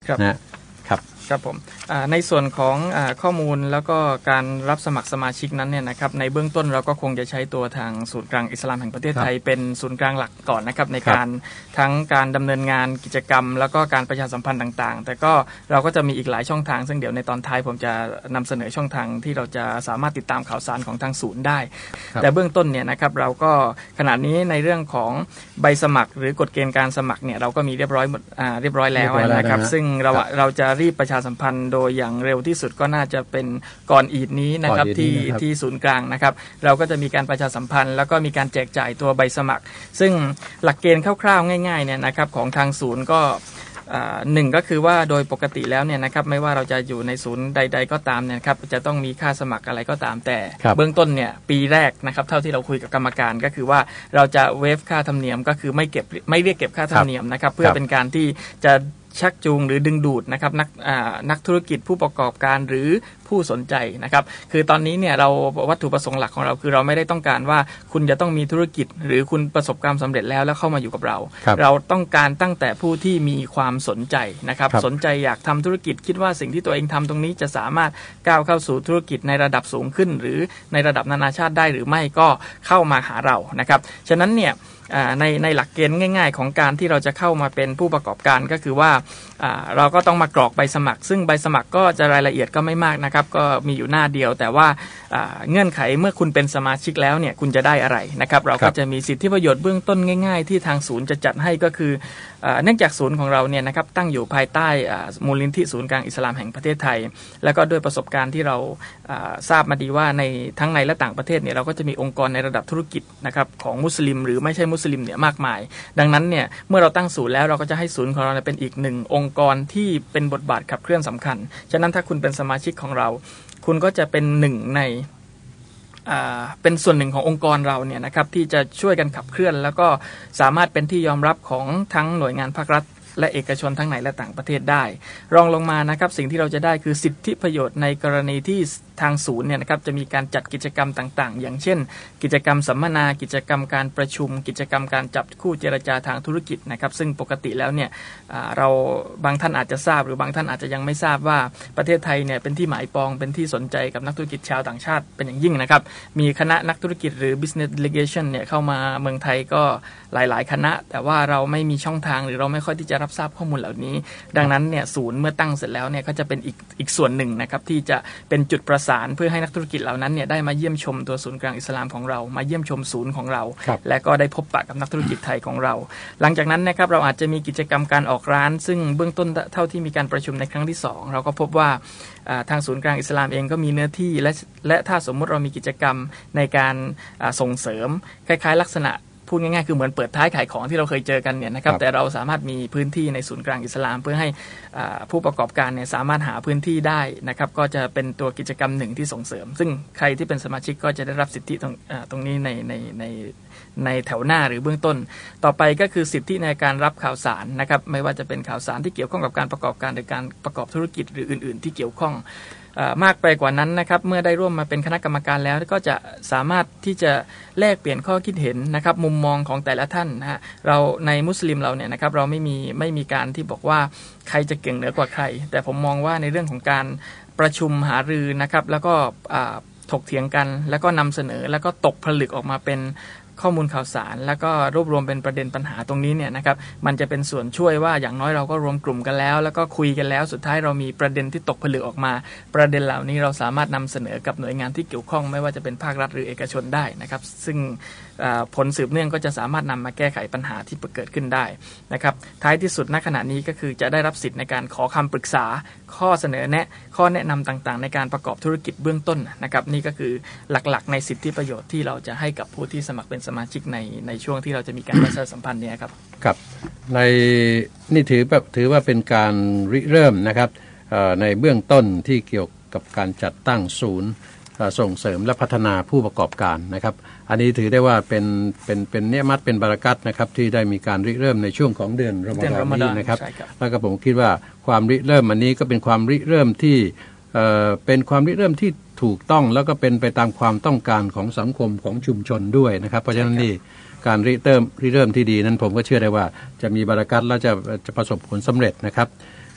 ครับผมในส่วนของข้อมูลแล้วก็การรับสมัครสมาชิกนั้นเนี่ยนะครับในเบื้องต้นเราก็คงจะใช้ตัวทางศูนย์กลางอิสลามแห่งประเทศไทยเป็นศูนย์กลางหลักก่อนนะครับในการทั้งการดำเนินงานกิจกรรมแล้วก็การประชาสัมพันธ์ต่างๆแต่ก็เราก็จะมีอีกหลายช่องทางซึ่งเดี๋ยวในตอนท้ายผมจะนำเสนอช่องทางที่เราจะสามารถติดตามข่าวสารของทางศูนย์ได้แต่เบื้องต้นเนี่ยนะครับเราก็ขณะนี้ในเรื่องของใบสมัครหรือกฎเกณฑ์การสมัครเนี่ยเราก็มีเรียบร้อยแล้วนะครับซึ่งเราจะรีบประชาสัมพันธ์โดยอย่างเร็วที่สุดก็น่าจะเป็นก่อนอีดนี้นะครับที่ศูนย์กลางนะครับเราก็จะมีการประชาสัมพันธ์แล้วก็มีการแจกจ่ายตัวใบสมัครซึ่งหลักเกณฑ์คร่าวๆง่ายๆเนี่ยนะครับของทางศูนย์ก็หนึ่งก็คือว่าโดยปกติแล้วเนี่ยนะครับไม่ว่าเราจะอยู่ในศูนย์ใดๆก็ตามเนี่ยครับจะต้องมีค่าสมัครอะไรก็ตามแต่เบื้องต้นเนี่ยปีแรกนะครับเท่าที่เราคุยกับกรรมการก็คือว่าเราจะเวฟค่าธรรมเนียมก็คือไม่เรียกเก็บค่าธรรมเนียมนะครับเพื่อเป็นการที่จะชักจูงหรือดึงดูดนะครับนักธุรกิจผู้ประกอบการหรือผู้สนใจนะครับคือตอนนี้เนี่ยเราวัตถุประสงค์หลักของเราคือเราไม่ได้ต้องการว่าคุณจะต้องมีธุรกิจหรือคุณประสบความสำเร็จแล้วเข้ามาอยู่กับเราเราต้องการตั้งแต่ผู้ที่มีความสนใจนะครับสนใจอยากทำธุรกิจคิดว่าสิ่งที่ตัวเองทำตรงนี้จะสามารถก้าวเข้าสู่ธุรกิจในระดับสูงขึ้นหรือในระดับนานาชาติได้หรือไม่ก็เข้ามาหาเรานะครับฉะนั้นเนี่ยในหลักเกณฑ์ง่ายๆของการที่เราจะเข้ามาเป็นผู้ประกอบการก็คือว่าเราก็ต้องมากรอกใบสมัครซึ่งใบสมัครก็จะรายละเอียดก็ไม่มากนะครับก็มีอยู่หน้าเดียวแต่ว่าเงื่อนไขเมื่อคุณเป็นสมาชิกแล้วเนี่ยคุณจะได้อะไรนะครับเราก็จะมีสิทธิประโยชน์เบื้องต้นง่ายๆที่ทางศูนย์จะจัดให้ก็คือเนื่องจากศูนย์ของเราเนี่ยนะครับตั้งอยู่ภายใต้มูลนิธิศูนย์กลางอิสลามแห่งประเทศไทยแล้วก็ด้วยประสบการณ์ที่เราทราบมาดีว่าในทั้งในและต่างประเทศเนี่ยเราก็จะมีองค์กรในระดับธุรกิจนะครับของมุสลิมหรือไม่ใช่มุสลิมเนี่ยมากมายดังนั้นเนี่ยเมื่อเราตั้งศูนย์แล้วเราก็จะให้ศูนย์ของเราเป็นอีกหนึ่งองค์กรที่เป็นบทบาทขับเคลื่อนสำคัญฉะนั้นถ้าคุณเป็นสมาชิกของเราคุณก็จะเป็นหนึ่งในเป็นส่วนหนึ่งขององค์กรเราเนี่ยนะครับที่จะช่วยกันขับเคลื่อนแล้วก็สามารถเป็นที่ยอมรับของทั้งหน่วยงานภาครัฐและเอกชนทั้งในและต่างประเทศได้รองลงมานะครับสิ่งที่เราจะได้คือสิทธิประโยชน์ในกรณีที่ทางศูนย์เนี่ยนะครับจะมีการจัดกิจกรรมต่างๆอย่างเช่นกิจกรรมสัมมนากิจกรรมการประชุมกิจกรรมการจับคู่เจรจาทางธุรกิจนะครับซึ่งปกติแล้วเนี่ยเราบางท่านอาจจะทราบหรือบางท่านอาจจะยังไม่ทราบว่าประเทศไทยเนี่ยเป็นที่หมายปองเป็นที่สนใจกับนักธุรกิจชาวต่างชาติเป็นอย่างยิ่งนะครับมีคณะนักธุรกิจหรือ business delegation เนี่ยเข้ามาเมืองไทยก็หลายๆคณะแต่ว่าเราไม่มีช่องทางหรือเราไม่ค่อยที่จะรับทราบข้อมูลเหล่านี้ดังนั้นเนี่ยศูนย์เมื่อตั้งเสร็จแล้วเนี่ยก็จะเป็นอีกส่วนหนึ่งนะครับที่จะเป็นจุดประสานเพื่อให้นักธุรกิจเหล่านั้นเนี่ยได้มาเยี่ยมชมตัวศูนย์กลางอิสลามของเรามาเยี่ยมชมศูนย์ของเราและก็ได้พบปะกับนักธุรกิจไทยของเราหลังจากนั้นนะครับเราอาจจะมีกิจกรรมการออกร้านซึ่งเบื้องต้นเท่าที่มีการประชุมในครั้งที่2เราก็พบว่าทางศูนย์กลางอิสลามเองก็มีเนื้อที่และถ้าสมมุติเรามีกิจกรรมในการส่งเสริมคล้ายๆลักษณะพูดง่ายๆคือเหมือนเปิดท้ายขายของที่เราเคยเจอกันเนี่ยนะครับแต่เราสามารถมีพื้นที่ในศูนย์กลางอิสลามเพื่อให้ผู้ประกอบการเนี่ยสามารถหาพื้นที่ได้นะครับก็จะเป็นตัวกิจกรรมหนึ่งที่ส่งเสริมซึ่งใครที่เป็นสมาชิกก็จะได้รับสิทธิตรงนี้ในแถวหน้าหรือเบื้องต้นต่อไปก็คือสิทธิในการรับข่าวสารนะครับไม่ว่าจะเป็นข่าวสารที่เกี่ยวข้องกับการประกอบการหรือการประกอบธุรกิจหรืออื่นๆที่เกี่ยวข้องมากไปกว่านั้นนะครับเมื่อได้ร่วมมาเป็นคณะกรรมการแล้วก็จะสามารถที่จะแลกเปลี่ยนข้อคิดเห็นนะครับมุมมองของแต่ละท่านนะฮะเราในมุสลิมเราเนี่ยนะครับเราไม่มีการที่บอกว่าใครจะเก่งเหนือกว่าใครแต่ผมมองว่าในเรื่องของการประชุมหารือนะครับแล้วก็ถกเถียงกันแล้วก็นำเสนอแล้วก็ตกผลึกออกมาเป็นข้อมูลข่าวสารแล้วก็รวบรวมเป็นประเด็นปัญหาตรงนี้เนี่ยนะครับมันจะเป็นส่วนช่วยว่าอย่างน้อยเราก็รวมกลุ่มกันแล้วก็คุยกันแล้วสุดท้ายเรามีประเด็นที่ตกผลึกออกมาประเด็นเหล่านี้เราสามารถนำเสนอกับหน่วยงานที่เกี่ยวข้องไม่ว่าจะเป็นภาครัฐหรือเอกชนได้นะครับซึ่งผลสืบเนื่องก็จะสามารถนำมาแก้ไขปัญหาที่เกิดขึ้นได้นะครับท้ายที่สุดณขณะนี้ก็คือจะได้รับสิทธิ์ในการขอคำปรึกษาข้อเสนอแนะข้อแนะนำต่างๆในการประกอบธุรกิจเบื้องต้นนะครับนี่ก็คือหลักๆในสิทธิประโยชน์ที่เราจะให้กับผู้ที่สมัครเป็นสมาชิกในช่วงที่เราจะมีการประชาสัมพันธ์เนี่ยครับครับในนี่ถือว่าเป็นการริเริ่มนะครับในเบื้องต้นที่เกี่ยวกับการจัดตั้งศูนย์ส่งเสริมและพัฒนาผู้ประกอบการนะครับอันนี้ถือได้ว่าเป็นเนืมัดเป็นบารกัตนะครับที่ได้มีการริเริ่มในช่วงของเดือนรอมฎอนนี้นะครับแล้วก็ผมคิดว่าความริเริ่มอันนี้ก็เป็นความริเริ่มที่เป็นความริเริ่มที่ถูกต้องแล้วก็เป็นไปตามความต้องการของสังคมของชุมชนด้วยนะครับเพราะฉะนั้นนี่การริเริ่มที่ดีนั้นผมก็เชื่อได้ว่าจะมีบารกัตและจะประสบผลสำเร็จนะครับ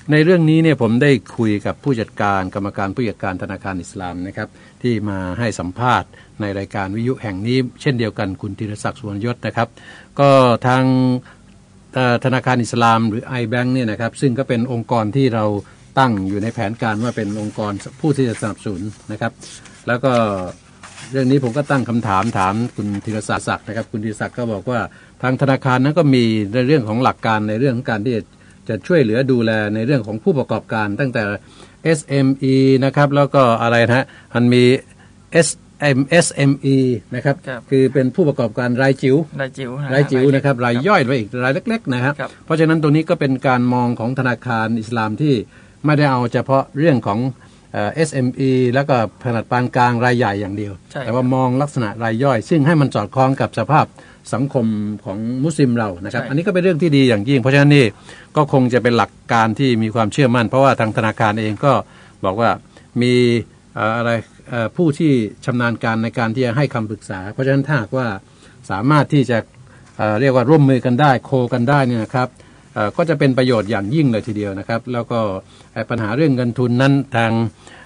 ในเรื่องนี้เนี่ยผมได้คุยกับผู้จัดการกรรมการผู้จัดการธนาคารอิสลามนะครับที่มาให้สัมภาษณ์ในรายการวิทยุแห่งนี้เช่นเดียวกันคุณธีรศักดิ์สุวรรณยศนะครับก็ทางธนาคารอิสลามหรือ iBank เนี่ยนะครับซึ่งก็เป็นองค์กรที่เราตั้งอยู่ในแผนการว่าเป็นองค์กรผู้ที่จะสนับสนุนนะครับแล้วก็เรื่องนี้ผมก็ตั้งคำถามคุณธีรศักดิ์นะครับคุณธีรศักดิ์ก็บอกว่าทางธนาคารนั้นก็มีในเรื่องของหลักการในเรื่องของการที่จะช่วยเหลือดูแลในเรื่องของผู้ประกอบการตั้งแต่ SME นะครับแล้วก็อะไรนะมันมี SME นะครับคือเป็นผู้ประกอบการรายจิ๋วนะครับรายย่อยไปอีกรายเล็กๆนะครับเพราะฉะนั้นตรงนี้ก็เป็นการมองของธนาคารอิสลามที่ไม่ได้เอาเฉพาะเรื่องของSME แล้วก็ขนาดปานกลางรายใหญ่อย่างเดียวแต่ว่ามองลักษณะรายย่อยซึ่งให้มันสอดคล้องกับสภาพสังคมของมุสลิมเรานะครับอันนี้ก็เป็นเรื่องที่ดีอย่างยิ่งเพราะฉะนั้นนี่ก็คงจะเป็นหลักการที่มีความเชื่อมั่นเพราะว่าทางธนาคารเองก็บอกว่ามีผู้ที่ชำนาญการในการที่จะให้คำปรึกษาเพราะฉะนั้นถ้าหากว่าสามารถที่จะเรียกว่าร่วมมือกันได้โคกันได้เนี่ยนะครับก็จะเป็นประโยชน์อย่างยิ่งเลยทีเดียวนะครับแล้วก็ปัญหาเรื่องเงินทุนนั้นทาง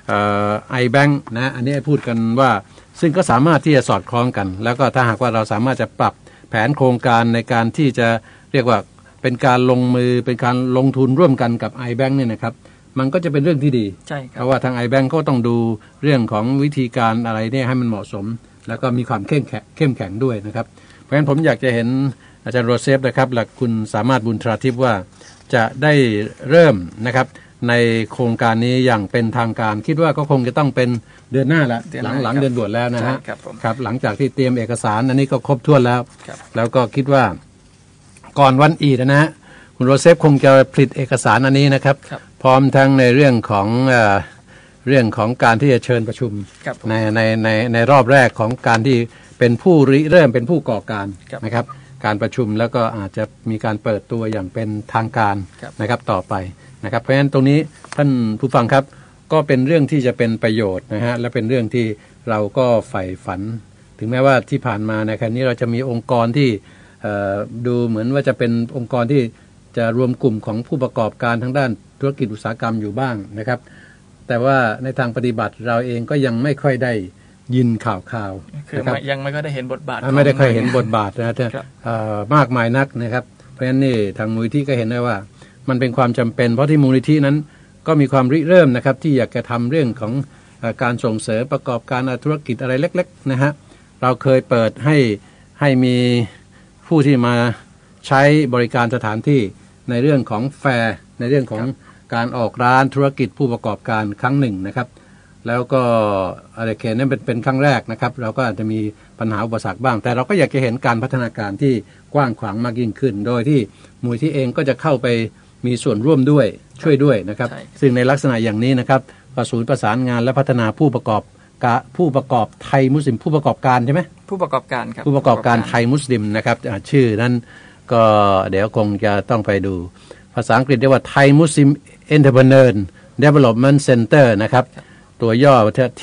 iBank นะอันนี้พูดกันว่าซึ่งก็สามารถที่จะสอดคล้องกันแล้วก็ถ้าหากว่าเราสามารถจะปรับแผนโครงการในการที่จะเรียกว่าเป็นการลงมือเป็นการลงทุนร่วมกันกับ iBank เนี่ยนะครับมันก็จะเป็นเรื่องที่ดีเพราะว่าทาง iBank ก็ต้องดูเรื่องของวิธีการอะไรเนี่ยให้มันเหมาะสมแล้วก็มีความเข้มแข็งด้วยนะครับเพราะฉะนั้นผมอยากจะเห็นอาจารย์โรเซฟนะครับและคุณสามารถบุญทราทิพย์ว่าจะได้เริ่มนะครับในโครงการนี้อย่างเป็นทางการคิดว่าก็คงจะต้องเป็นเดือนหน้าละหลังเดือนบวชแล้วนะฮะครับหลังจากที่เตรียมเอกสารอันนี้ก็ครบถ้วนแล้วแล้วก็คิดว่าก่อนวันอีดนะฮะคุณโรเซฟคงจะผลิตเอกสารอันนี้นะครับพร้อมทั้งในเรื่องของการที่จะเชิญประชุมในรอบแรกของการที่เป็นผู้ริเริ่มเป็นผู้ก่อการนะครับการประชุมแล้วก็อาจจะมีการเปิดตัวอย่างเป็นทางการนะครับต่อไปนะครับเพราะฉะนั้นตรงนี้ท่านผู้ฟังครับก็เป็นเรื่องที่จะเป็นประโยชน์นะฮะและเป็นเรื่องที่เราก็ใฝ่ฝันถึงแม้ว่าที่ผ่านมาในครั้งนี้เราจะมีองค์กรที่ดูเหมือนว่าจะเป็นองค์กรที่จะรวมกลุ่มของผู้ประกอบการทางด้านธุรกิจอุตสาหกรรมอยู่บ้างนะครับแต่ว่าในทางปฏิบัติเราเองก็ยังไม่ค่อยได้ยินข่าวคือยังไม่ค่อยได้เห็นบทบาทไม่ได้ค่อยเห็นบทบาทนะมากมายนักนะครับเพราะฉะนั้นนี่ทางมูลนิธิก็เห็นได้ว่ามันเป็นความจำเป็นเพราะที่มูลนิธินั้นก็มีความริเริ่มนะครับที่อยากจะทำเรื่องของการส่งเสริมประกอบการธุรกิจอะไรเล็กๆนะฮะเราเคยเปิดให้มีผู้ที่มาใช้บริการสถานที่ในเรื่องของแฟร์ในเรื่องของการออกร้านธุรกิจผู้ประกอบการครั้งหนึ่งนะครับแล้วก็อะไรแค่นั้นเป็นครั้งแรกนะครับเราก็อาจจะมีปัญหาอุปสรรคบ้างแต่เราก็อยากจะเห็นการพัฒนาการที่กว้างขวางมากยิ่งขึ้นโดยที่มูลที่เองก็จะเข้าไปมีส่วนร่วมด้วยช่วยด้วยนะครับซึ่งในลักษณะอย่างนี้นะครับศูนย์ประสานงานและพัฒนาผู้ประกอบไทยมุสลิมผู้ประกอบการใช่ไหมผู้ประกอบการครับผู้ประกอบการไทยมุสลิมนะครับชื่อนั้นก็เดี๋ยวคงจะต้องไปดูภาษาอังกฤษเรียกว่า Thai Muslim Entrepreneur Development Center นะครับตัวย่อ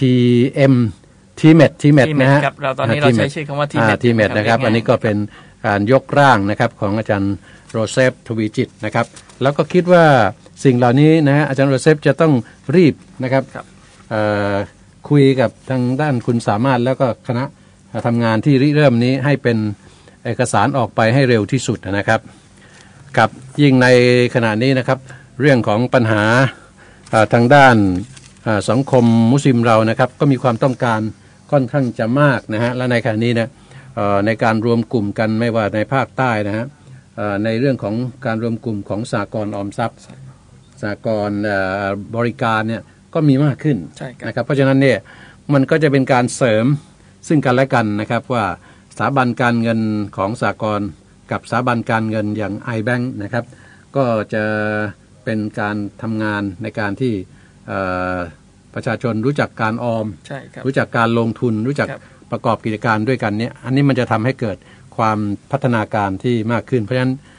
TMET นะฮะเราตอนนี้เราใช้ชื่อคำว่า TMET นะครับอันนี้ก็เป็นการยกร่างนะครับของอาจารย์โรเซฟทวีจิตนะครับแล้วก็คิดว่าสิ่งเหล่านี้นะฮะอาจารย์โรเซฟจะต้องรีบนะครับคุยกับทางด้านคุณสามารถแล้วก็คณะทำงานที่ริเริ่มนี้ให้เป็นเอกสารออกไปให้เร็วที่สุดนะครับกับยิ่งในขณะนี้นะครับเรื่องของปัญหาทางด้านสังคมมุสลิมเรานะครับก็มีความต้องการค่อนข้างจะมากนะฮะและในขณะนี้นะในการรวมกลุ่มกันไม่ว่าในภาคใต้นะฮะในเรื่องของการรวมกลุ่มของสหกรณ์ออมทรัพย์สหกรณ์บริการเนี่ยก็มีมากขึ้นนะครับเพราะฉะนั้นเนี่ยมันก็จะเป็นการเสริมซึ่งกันและกันนะครับว่าสถาบันการเงินของสหกรณ์กับสถาบันการเงินอย่าง iBank นะครับก็จะเป็นการทำงานในการที่ประชาชนรู้จักการออมรู้จักการลงทุนรู้จักประกอบกิจการด้วยกันเนี่ยอันนี้มันจะทำให้เกิดความพัฒนาการที่มากขึ้นเพราะฉะนั้น